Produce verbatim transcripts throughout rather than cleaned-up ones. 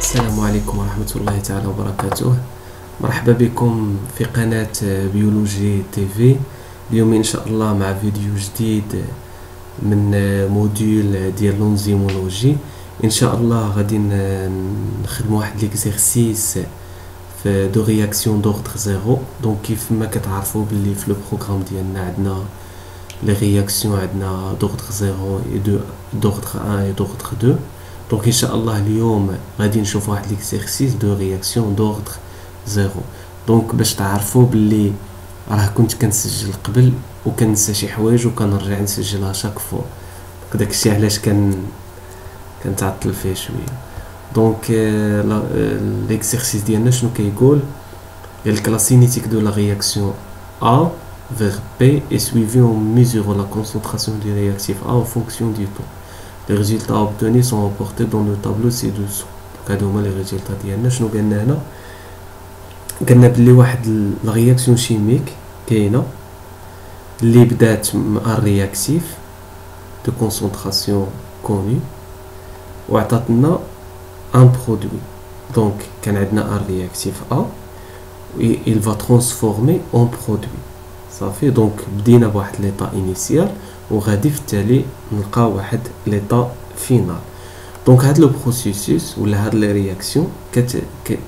السلام عليكم ورحمة الله تعالى وبركاته. مرحبا بكم في قناة بيولوجي تي في. اليوم ان شاء الله مع فيديو جديد من موديول ديال لونزيمولوجي. ان شاء الله غادي نخدموا واحد ليكزيرسيس في دو رياكسيون دوردر زيرو. دونك كيف ما كتعرفوا باللي في لو بروغرام ديالنا عندنا لي رياكسيون، عندنا دوردر زيرو اي دو دوردر واحد اي دوردر دو. دونك ان شاء الله اليوم غادي نشوف واحد ليكزيرسيس دو رياكسيون دوردر زيرو. دونك باش تعرفوا باللي راه كنت كنسجل قبل وكنسى شي حوايج وكنرجع نسجلها شاك فوا، داكشي علاش كان كنتعطل فيه شويه. دونك ليكزيرسيس ديالنا شنو كيقول؟ قال لك لا cinétique de la réaction A vers B est suivie en mesurant la concentration du réactif A en fonction du temps. Les résultats obtenus sont reportés dans le tableau ci-dessous. هادو هما لي ريزولطا ديالنا. شنو قالنا هنا؟ قالنا بلي واحد لا رياكسيون شيميك كاينه اللي بدات مع الرياكتيف دو كونسونطراسيون كوني وعطاتنا ان برودوي. دونك كان عندنا الرياكتيف A et il va transformer en produit. صافي. دونك بدينا بواحد ليطا انيسيال وغادي في التالي نلقاو واحد ليطا فينال. دونك هاد لو بروسيسوس ولا هاد لي رياكسيون كت ك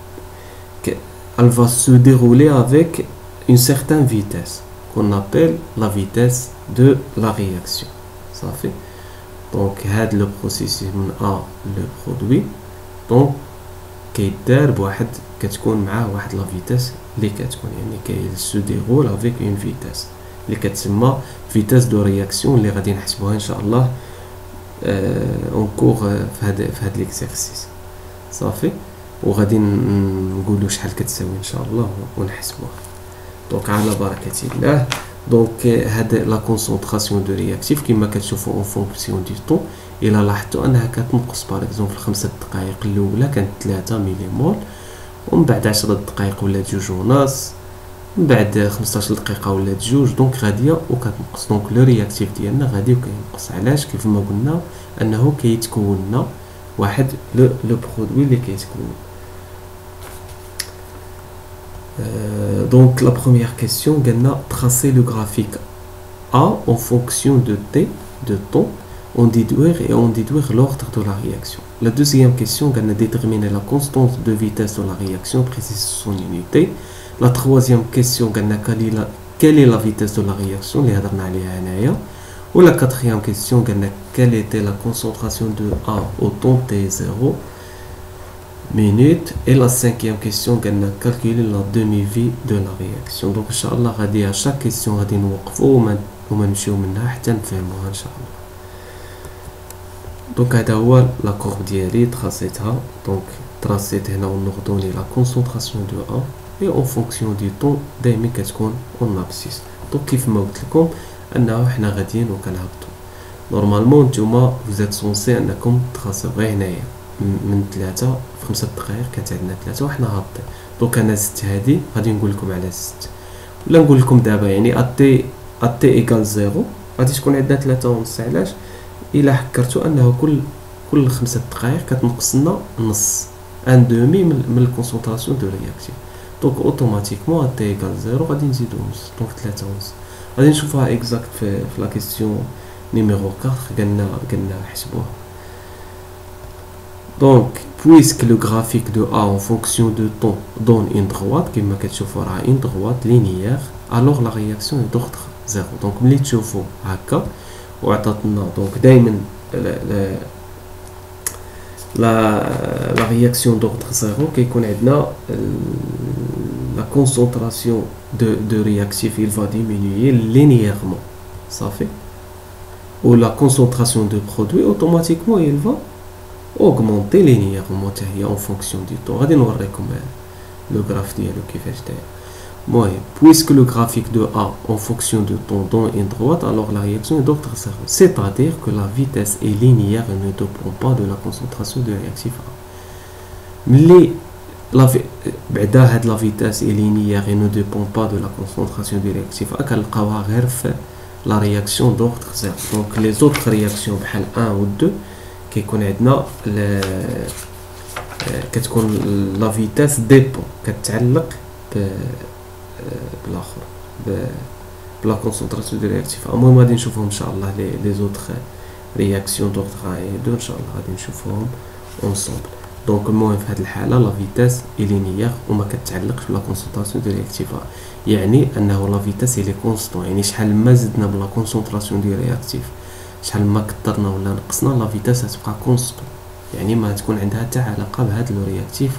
elle va se dérouler avec une certaine vitesse qu'on appelle la vitesse de la réaction. Ça fait donc هاد le processus من A le produit donc كيدار بواحد كتكون معاه واحد لا فيتاس اللي كتكون يعني كي se déroule avec une vitesse اللي كتسمى فيتاس دو رياكسيون اللي غادي نحسبوها ان شاء الله اون كور في هاد في هاد ليكزيرسيس. صافي. وغادي نقولوا شحال كتساوي ان شاء الله ونحسبوها. دونك على بركه الله. دونك هاد لا كونسونطراسيون دو رياكتيف كما كتشوفوا اون فونكسيون دو طون الا لاحظتوا انها كتنقص. باغ اكزومبل في خمسة دقائق الاولى كانت ثلاثة مليمول، ومن بعد عشرة دقائق ولات جوج ونص، من بعد خمسطاش دقيقه ولات جوج. دونك غاديه وكتنقص. دونك لو رياكتيف ديالنا غادي وكينقص. علاش؟ كيف ما قلنا انه كيتكون لنا واحد لو لو برودوي اللي كيتكون. Euh, donc la première question, on a tracé le graphique A en fonction de T, de temps, on déduire et on déduire l'ordre de la réaction. La deuxième question, on a déterminé la constante de vitesse de la réaction, précise son unité. La troisième question, on a quelle est la, quelle est la vitesse de la réaction, les hadrna aliha hanaya. Ou la quatrième question, on a quelle était la concentration de A au temps T zéro minutes. Et la cinquième question, on a calculé la demi-vie de la réaction. Donc, Inch'Allah, à chaque question, on va nous ونمشيو منها حتى نفهموها ان شاء الله. دونك هذا هو لا كورب ديالي تراسيتها. دونك تراسيت هنا وناخذوني لا كونسونطراسيون دو ا اي اون فونكسيون دو طون دائما كتكون اون ابسيس. دونك كيف ما قلت لكم انه حنا غاديين وكنهبطوا نورمالمون. نتوما فوزيت سونسي انكم تراسيو غير هنايا من ثلاثة في خمسة دقائق كانت عندنا ثلاثة وحنا هابطين. دونك انا زدت هادي غادي نقول لكم على زدت ولا نقول لكم دابا يعني اتي اتي ايكال زيرو غادي تكون عندنا ثلاثة ونص. علاش؟ الا حكرتوا انه كل كل خمسة دقائق كتنقص لنا نص ان دومي من, من الكونسونطراسيون دو رياكسيون. دونك اوتوماتيكمون اتي ايكال زيرو غادي نزيدو نص. دونك ثلاثة ونص غادي نشوفوها اكزاكت في, في لا كيسيون نيميرو أربعة. قالنا قالنا حسبوها. Donc, puisque le graphique de A en fonction de temps donne une droite, comme vous voyez, une droite linéaire, alors la réaction est d'ordre zéro. Donc, vous voyez, هكا وعطاتنا donc دائما la la réaction d'ordre zéro كيكون عندنا la concentration de de réactif il va diminuer linéairement. Ça fait ou la concentration de produit automatiquement il va augmenter linéairement en fonction du temps. غادي نوريكم le graphe ديالو كيفاش داير. المهم puisque le graphique de A en fonction de temps donne une droite, alors la réaction est d'ordre zéro. C'est-à-dire que la vitesse est linéaire et ne dépend pas de la concentration du réactif A. ملي لا بعدا هاد لا فيتاس اي لينيير اي نو ديبون با دو لا كونسونطراسيون دو رياكتيف ا كنلقاوها غير في لا رياكسيون دوردر زيرو. دونك لي زوطر رياكسيون بحال واحد و اثنين كيكون عندنا كتكون لا فيتاس ديبون كتعلق ب بالاخر بلا كونسونطراسيون دو رياكتيف. المهم غادي نشوفهم ان شاء الله لي لي زوطخ رياكسيون دوردر غايدو ان شاء الله غادي نشوفهم اونصومبل. دونك المهم في هذه الحاله لا فيتاس لينيير وما كتعلقش بلا كونسونطراسيون دو رياكتيف، يعني انه لا فيتاس لي كونستون، يعني شحال ما زدنا بلا كونسونطراسيون دو رياكتيف، شحال ما كثرنا ولا نقصنا لا فيتاس غتبقى كونستون، يعني ما تكون عندها حتى علاقه بهذا لو رياكتيف.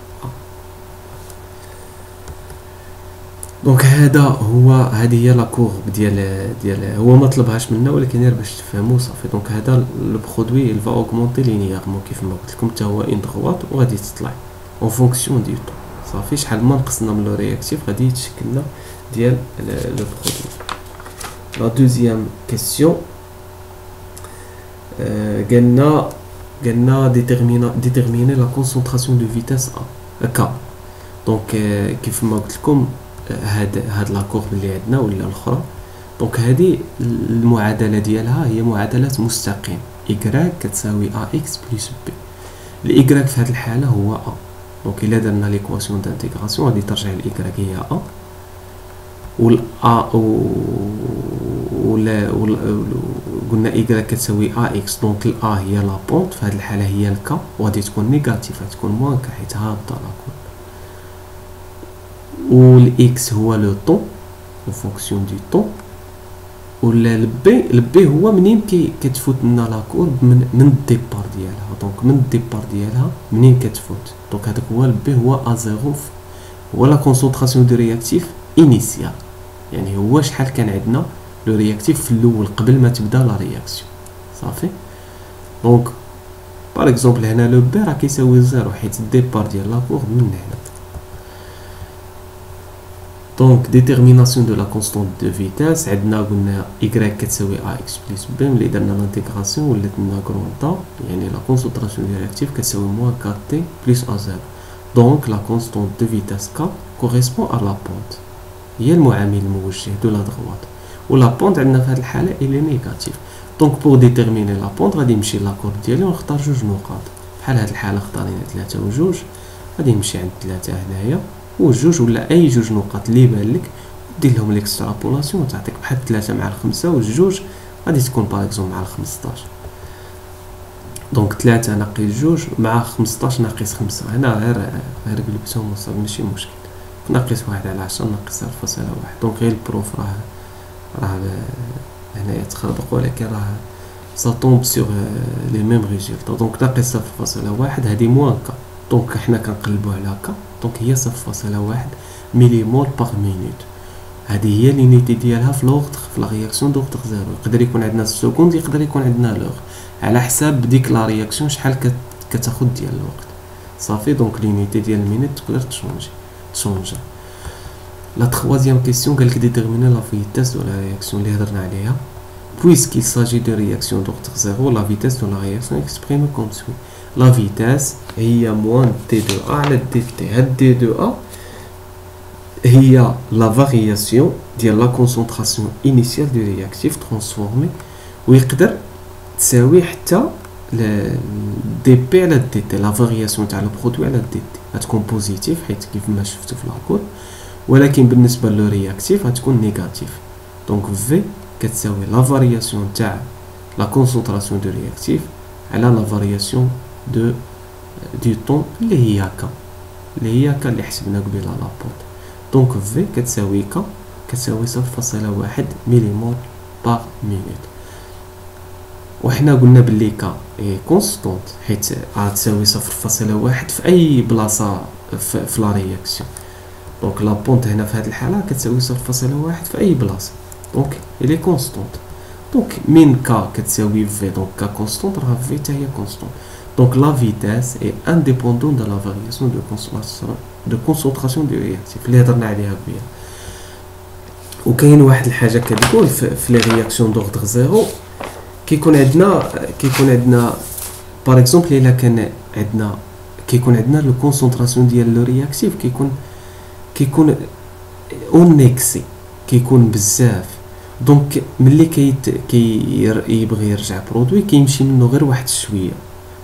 دونك هذا هو هذه هي لا كورب ديال ديال هو ما طلبهاش منا ولكن غير باش تفهموا صافي. دونك هذا لو برودوي il va augmenter linéairement كيف ما قلت لكم حتى هو ان دغوات وغادي تطلع اون فونكسيون ديال طون صافي. شحال ما نقصنا من لو رياكتيف غادي يتشكل لنا ديال لو برودوي. لا دوزيام كيسيون قالنا قالنا ديتيرمينا ديتيرميني لا كونسونطراسيون دو فيتاس ا ك. دونك كيف ما قلت لكم هاد هاد لا كورب اللي عندنا ولا الاخرى، دونك هذه المعادله ديالها هي معادله مستقيم y كتساوي ax بلس b. الاي في هذه الحاله هو a. دونك الا درنا ليكواسيون دانتيغراسيون غادي ترجع الاي هي a وال a ولا قلنا y كتساوي ax. دونك ال a هي لا بونت في هذه الحاله هي الك وغادي تكون نيجاتيف غتكون موان ك حيت هابطه لا كورب. والاكس هو لو طون او فونكسيون دو طون. ولا البي البي هو منين كي كتفوت لنا لا كورب من من الديبار ديالها. دونك من الديبار ديالها منين كتفوت، دونك هذاك هو البي هو ا زيرو هو لا كونسونطراسيون دو رياكتيف انيسيال، يعني هو شحال كان عندنا لو رياكتيف في الاول قبل ما تبدا لا رياكسيون صافي. دونك باغ اكزومبل هنا لو بي راه كيساوي زيرو حيت الديبار ديال لا كورب من هنا. دونك ديتيرميناسيون دو لا كونستونت دو فيتاس عندنا قلنا y كتساوي ax بلس b. ملي درنا لانتيغراسيون ولات لنا كرونطا، يعني لا كونسونطراسيون دو رياكتيف كتساوي موان كات تي بلس ا زيرو. دونك لا كونستونت دو فيتاس ك كوريسبون ا لا بونت، هي المعامل الموجه دو لا دغوات، و لا بونت عندنا في هذه الحاله الي نيجاتيف. دونك بور ديتيرميني لا بونت غادي نمشي لا كورب ديالي ونختار جوج نقاط. بحال هذه الحاله اختارينا ثلاثة و جوج، غادي نمشي عند ثلاثة هنايا وجوج ولا اي جوج نقاط اللي يبان لك دير لهم ليكسترابولاسيون وتعطيك بحال ثلاثة مع الخمسة والجوج غادي تكون باغ اكزومبل مع الخمسطاش. دونك ثلاثة ناقص جوج مع خمسطاش ناقص خمسة، هنا غير غير قلبتهم وصافي ماشي مشكل. ناقص واحد على عشرة ناقص صفر فاصلة واحد. دونك غير البروف راه راه هنايا تخربق ولكن راه سا طومب سيغ لي ميم ريزولطا. دونك ناقص صفر فاصلة واحد هادي موان ك. دونك حنا كنقلبو على ك، دونك هي صفر فاصلة واحد ميلي مول باغ مينوت. هذه هي لينيتي ديالها في لوغتر في لا رياكسيون دوغتر زيرو. يقدر يكون عندنا السكوند يقدر يكون عندنا لوغ على حساب ديك لا رياكسيون شحال كتاخد ديال الوقت صافي. دونك لينيتي ديال المينوت تقدر تشونجي تشونجا. لا troisième question قالك ديتيرميني لا فيتاس دو لا رياكسيون اللي هضرنا عليها. puisqu'il s'agit de réaction d'ordre zéro, la vitesse de la réaction est exprimée comme suit. La vitesse هي moins d deux a على dt. هاد d deux a هي la variation ديال la concentration initiale du réactif transformé، ويقدر تساوي حتى dp على dt. la variation تاع البرودوي على dt غتكون بوزيتيف حيت كيف ما شفتوا في لاكود، ولكن بالنسبه لو رياكتيف غتكون نيجاتيف. دونك v كتساوي لا فارياسيون تاع لا كونسونطراسيون دو رياكتيف على لا فارياسيون دو دو طون اللي هي ك اللي هي ك اللي حسبنا قبيله لابورت. دونك في كتساوي ك كتساوي صفر فاصلة واحد ميليمول باغ مينوت. وحنا قلنا بلي ك اي كونستونت حيت غتساوي صفر فاصلة واحد في اي بلاصه في, في لا رياكسيون. دونك لا بونت هنا في هذه الحاله كتساوي صفر فاصلة واحد في اي بلاصه، دونك الي كونستونت. دونك من ك كتساوي في، دونك ك كونستونت راه في حتى هي كونستونت. دونك لا فيتاس اي انديبوندون دو لا فارياسيون دو كونسونطراسيون دو كونسونطراسيون دو رياكتيف اللي هضرنا عليها قبيله. وكاين واحد الحاجه كتقول في لي رياكسيون دوردر زيرو كيكون عندنا كيكون عندنا باغ اكزومبل الا كان عندنا كيكون عندنا لو كونسونطراسيون ديال لو رياكتيف كيكون كيكون اون اكسي كيكون بزاف. دونك ملي كيت كيبغي يرجع برودوي كيمشي منه غير واحد شويه.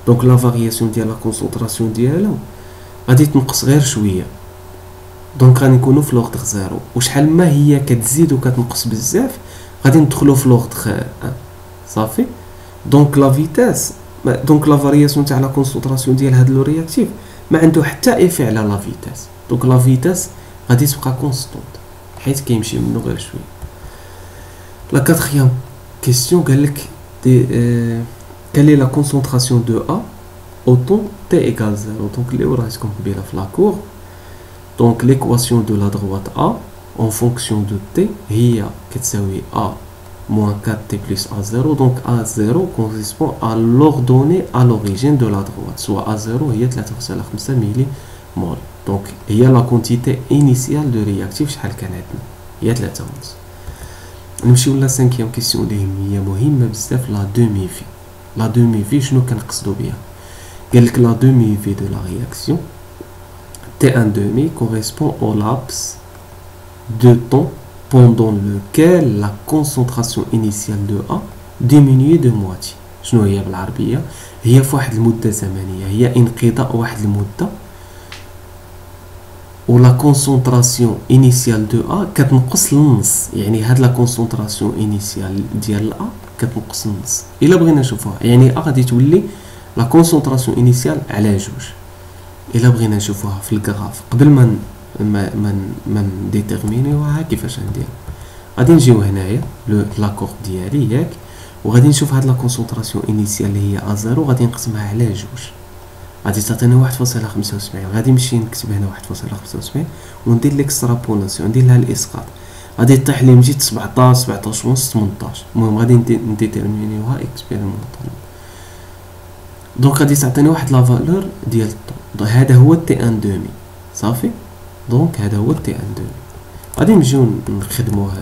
دونك لا فارياسيون ديال لا كونسونطراسيون ديالهم غادي تنقص غير شويه، دونك غادي نكونوا في لوغدغ زيرو. وشحال ما هي كتزيد وكتنقص بزاف غادي ندخلوا في لوغدغ صافي. دونك لا فيتاس دونك لا فارياسيون تاع لا كونسونطراسيون ديال هاد لو رياكتيف ما عنده حتى ايفي على لا فيتاس. دونك لا فيتاس غادي تبقى كونستونط حيت كيمشي منه غير شويه. لا كاتريام كيسيون قالك دي euh, quelle est la concentration de A au temps t égale zéro. donc اللي وريتكم قبيله في لا كور. donc l'équation de la droite A en fonction de t هي كتساوي A moins quatre t plus A zéro. donc A zéro correspond à l'ordonnée à l'origine de la droite, soit A zéro هي ثلاثة فاصلة خمسة ملي مول. donc هي la quantité initiale de réactif شحال كان عندنا هي ثلاثة ونص. نمشيو لا سانكيام كيسيون اللي هي مهمه بزاف، لا دومي في. لا دومي في شنو كنقصدو بها؟ قالك لا دومي في دو لا رياكسيون T un demi correspond au laps de temps pendant lequel la concentration initiale de A diminue de moitié. شنو هي بالعربيه؟ هي في واحد المده زمنيه، هي انقضاء واحد المده و لا كونسونطراسيون انيسيال دو ا كتنقص للنص. يعني هاد لا كونسونطراسيون انيسيال ديال ا كتنقص للنص. الا بغينا نشوفوها يعني ا غادي تولي لا كونسونطراسيون انيسيال على جوج. الا بغينا نشوفوها في الكراف قبل ما ما ما نديتيرمينيوها كيفاش ندير، غادي نجيو هنايا لاكور ديالي ياك، وغادي نشوف هاد لا كونسونطراسيون انيسيال اللي هي ا زيرو غادي نقسمها على جوج، غادي تعطينا واحد فاصلة خمسة وسبعين. غادي نمشي نكتب هنا واحد فاصلة خمسة وسبعين وندير ليكسترابولاسيون، ندير لها الاسقاط، غادي طيح لي مجيت سبعطاش سبعطاش ونص ثمنطاش. المهم غادي نديتيرمينيوها اكسبيريمونطال. دونك غادي تعطيني واحد لا فالور ديال الطون، هذا هو تي ان دومي صافي. دونك هذا هو تي ان دومي. غادي نمشيو نخدموه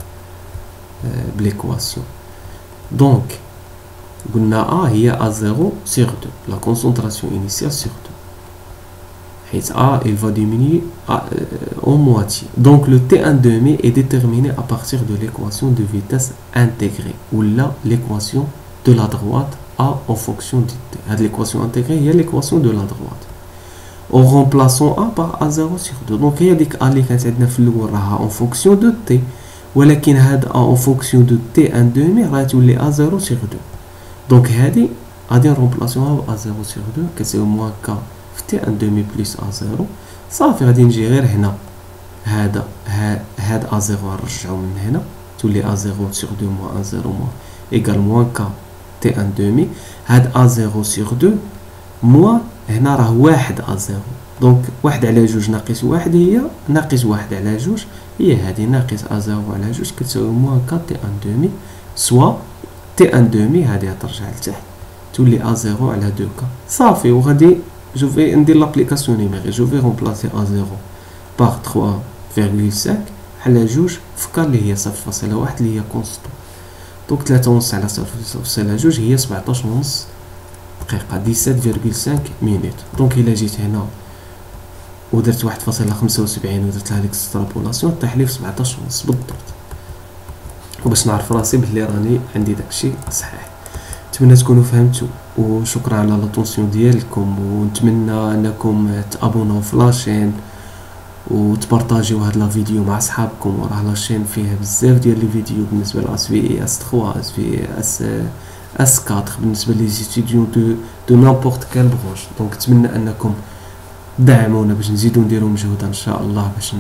بليكواسيون. دونك قلنا A هي A zéro sur deux, la concentration initiale sur deux. حيث A il va diminuer à, euh, en moitié. Donc le T un demi est déterminé à partir de l'équation de vitesse intégrée, ou là l'équation de la droite A en fonction de T. L'équation intégrée هي l'équation de la droite. En remplaçant A par A zéro sur deux. Donc هي ديك A اللي كانت عندنا في الأول راها en fonction de T، ولكن هاد A en fonction de T un demi راه تولي A zéro sur deux. دونك هادي غادي نرومبلاسيوها ب A zéro sur deux كتساوي موان كا في T un demi بلس A zéro. صافي غادي نجي غير هنا هذا هاد A zéro نرجعو من هنا تولي A zéro sur deux موان A zéro موان إيكال موان كا T un demi. هاد A zéro sur deux موان هنا راه واحد A zéro. دونك واحد على جوج ناقص واحد هي ناقص واحد على جوج هي هادي ناقص A zéro على جوج كتساوي موان كا T un demi سوا T un demi هادي ترجع لتحت تولي A zéro على deux كا صافي. وغادي جو في ندير لابليكاسيون نيميري، جو في رومبلاسي A zéro باغ trois virgule cinq على جوج في كا اللي هي صفر فاصلة واحد اللي هي كونستون. دونك ثلاثة ونص على صفر فاصلة جوج هي سبعطاش ونص دقيقة دix-sept virgule cinq مينوت. دونك إلا جيت هنا ودرت واحد فاصلة خمسة وسبعين ودرت لها ليكسترابولاسيون طيح لي في سبعطاش ونص بالضبط، وباش نعرف راسي بلي راني عندي داكشي صحيح. نتمنى تكونوا فهمتوا، وشكرا على لاتونسيون ديالكم، ونتمنى انكم تابوناو في لاشين وتبارطاجيو هاد لا فيديو مع صحابكم. وراه لاشين فيها بزاف ديال لي فيديو بالنسبه لاس في اس ثلاثة اس في اس اس أربعة بالنسبه لي ستوديون دو دو نامبورط كال برونش. دونك نتمنى انكم دعمونا باش نزيدو نديرو مجهود ان شاء الله باش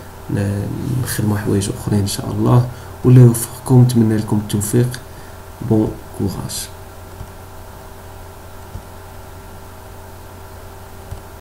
نخدموا حوايج اخرين ان شاء الله. ولا يوفقكم، نتمنى لكم التوفيق. بون كوراج.